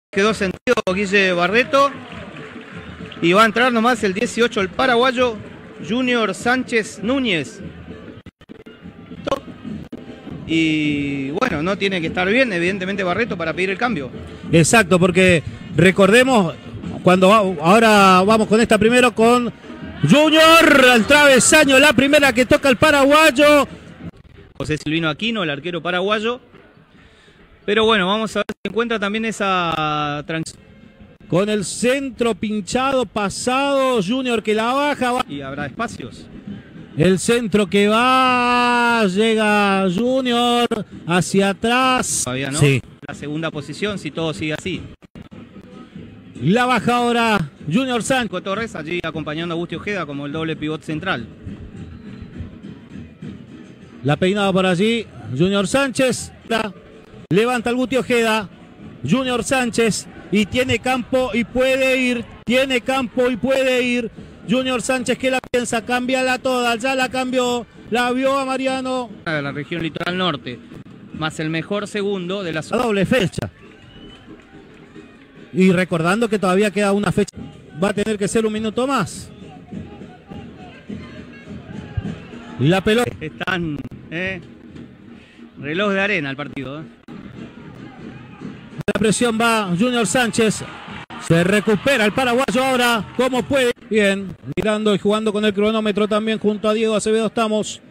Quedó sentido Guille Barreto. Y va a entrar nomás el 18, el paraguayo Junior Sánchez Núñez. Y bueno, no tiene que estar bien, evidentemente, Barreto para pedir el cambio. Exacto, porque recordemos, ahora vamos con esta primero con Junior, al travesaño, la primera que toca el paraguayo. José Silvino Aquino, el arquero paraguayo. Pero bueno, vamos a ver si encuentra también esa transición. Con el centro pinchado, pasado, Junior que la baja. Y habrá espacios. El centro que va, llega Junior hacia atrás. Todavía no. Sí. La segunda posición, si todo sigue así. La baja ahora Junior Sánchez. Torres allí acompañando a Agustín Ojeda como el doble pivot central. La peinada por allí, Junior Sánchez. Levanta el Guti Ojeda. Junior Sánchez. Y tiene campo y puede ir. Tiene campo y puede ir. Junior Sánchez que la piensa, cámbiala toda. Ya la cambió. La vio a Mariano. De la región litoral norte. Más el mejor segundo de la zona. Doble fecha. Y recordando que todavía queda una fecha. Va a tener que ser un minuto más. La pelota. Están, reloj de arena el partido. La presión va Junior Sánchez. Se recupera el paraguayo ahora. ¿Cómo puede? Bien. Mirando y jugando con el cronómetro también junto a Diego Acevedo estamos.